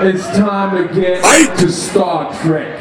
It's time to get to Star Trek.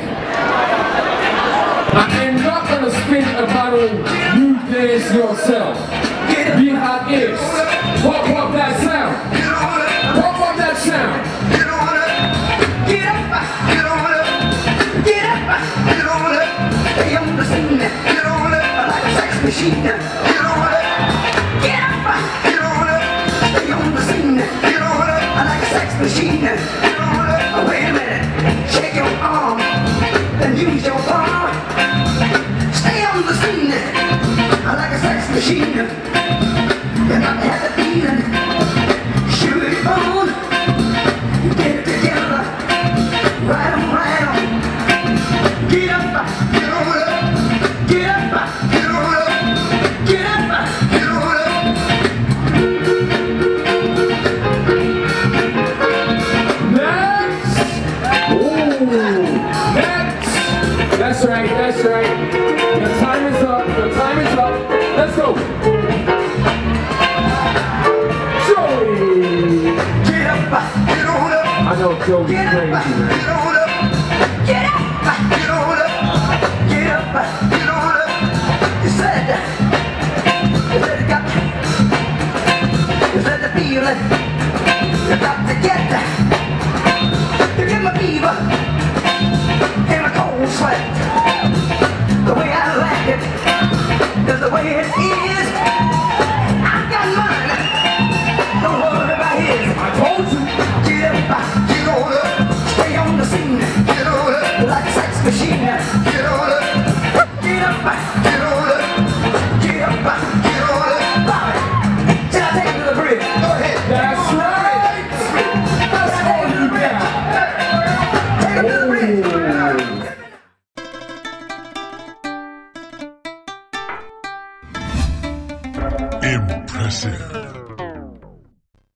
I am not gonna spin a bottle, you dance yourself. Be hot is. Pop up that sound. Pop up that sound. Get on up. Get up. Get on up. Get up. Get on up. Stay on the scene. Get on up. Like a sex machine. Get on up. Get up. Get on up. Stay on the scene. Get on up. Like a sex machine. Get on up. Wait a minute. Shake your arm. Then use your palm. Stay on the scene. Like a sex machine. You got to have the feeling. Shoot it on. Get it together. Right on, right on. Get up. Get on up. Get up. Get on up. Get up. Get on up. Next. Ooh. Next. That's right. That's right. The time is up. The time is up. Let's go. I know Joey's crazy, man. Get on up. Get up. Get on up. Get up. Get on up. You said you got the feeling. You got to get you get my fever and a cold sweat. The way I like it is the way it is. I got mine. Don't worry about his. I told you. Get up. Get on up. Stay on the scene. Get on up. Like a sex machine. Get on up. Get up. Get on up. Get up. Get on up. Bobby, shall I take you to the bridge? Go ahead. That's right. That's all you got. Take him to the bridge. Impressive.